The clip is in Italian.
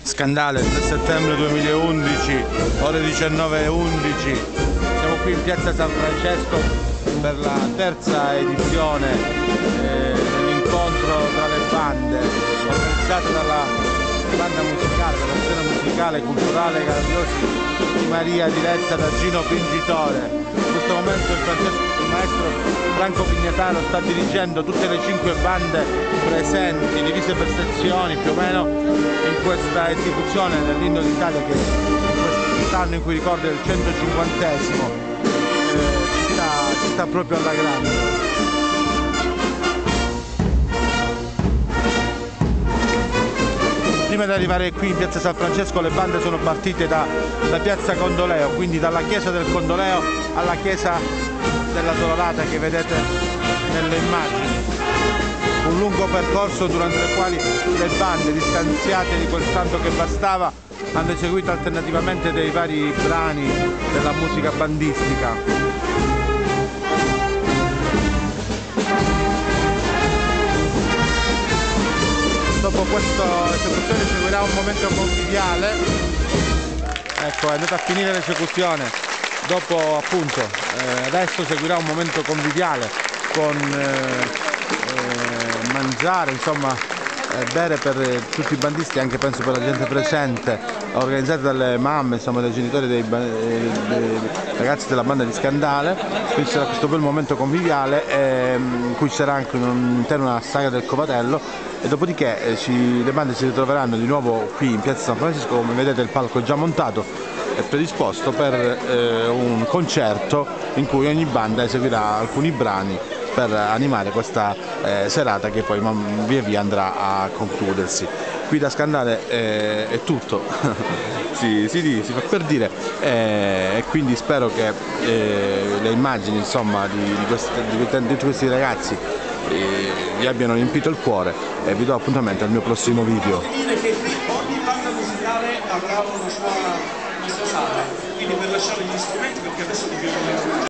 Scandale, il 3 settembre 2011, ore 19:11. Siamo qui in piazza San Francesco per la terza edizione dell'incontro tra le bande, organizzato dalla banda musicale, dalla scena musicale culturale Grandiosi di Maria, diretta da Gino Pingitore. In questo momento il maestro Franco Pignataro sta dirigendo tutte le 5 bande presenti, divise per sezioni più o meno, in questa esecuzione dell'Inno d'Italia, che in quest'anno in cui ricorda il 150esimo ci sta proprio alla grande. Prima di arrivare qui in piazza San Francesco le bande sono partite da piazza Condoleo, quindi dalla chiesa del Condoleo alla chiesa della Dolorata che vedete nelle immagini. Un lungo percorso durante il quale le bande, distanziate di quel tanto che bastava, hanno eseguito alternativamente dei vari brani della musica bandistica. Dopo questa esecuzione seguirà un momento conviviale. Ecco, è andata a finire l'esecuzione. Dopo appunto adesso seguirà un momento conviviale con mangiare, insomma bere per tutti i bandisti, anche penso per la gente presente, organizzate dalle mamme, insomma dai genitori dei ragazzi della banda di Scandale. Qui sarà questo bel momento conviviale in cui ci sarà anche all'interno una saga del Covatello, e dopodiché le bande si ritroveranno di nuovo qui in piazza San Francesco. Come vedete il palco è già montato e predisposto per un concerto in cui ogni banda eseguirà alcuni brani per animare questa serata che poi via via andrà a concludersi. Qui da Scandale è tutto, si fa per dire, e quindi spero che le immagini, insomma, di questi ragazzi vi abbiano riempito il cuore, e vi do appuntamento al mio prossimo video. Dire che qui ogni banda musicale avrà una sua sala, quindi per lasciare gli strumenti, perché adesso dobbiamo